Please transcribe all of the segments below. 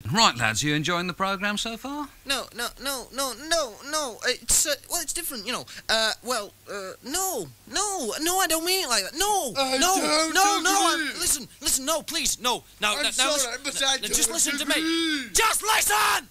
Right, lads, you enjoying the programme so far? No. It's different, you know. No, I don't mean it like that. No. Listen, no, please, no. Now, I'm now, sorry, listen, but I just don't listen to me. agree. Just listen!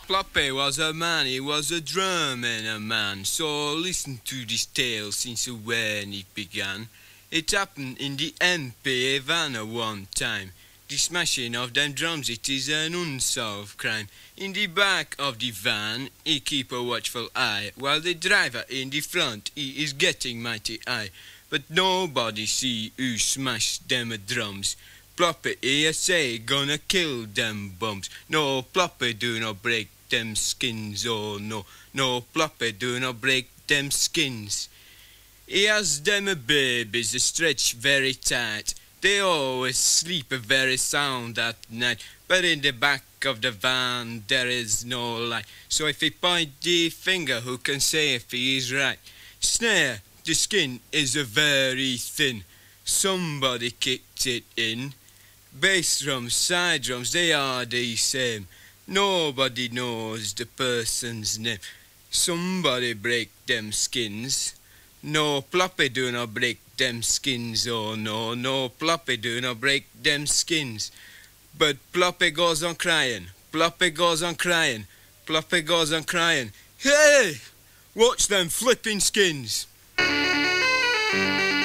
Ploppy was a man, he was a drumming a man. So listen to this tale since when it began. It happened in the MP Havana one time. The smashing of them drums, it is an unsolved crime. In the back of the van, he keep a watchful eye, while the driver in the front, he is getting mighty high. But nobody see who smashed them drums. Ploppy, he say, gonna kill them bums. No, Ploppy do not break them skins, oh no. No, Ploppy do not break them skins. He has them babies, they stretch very tight. They always sleep very sound at night. But in the back of the van there is no light. So if he point the finger, who can say if he is right? Snare, the skin is very thin. Somebody kicked it in. Bass drums, side drums, they are the same. Nobody knows the person's name. Somebody break them skins. No, Ploppy do not break them skins, oh no. No, Ploppy do not break them skins. But Ploppy goes on crying. Ploppy goes on crying. Ploppy goes on crying. Hey! Watch them flipping skins.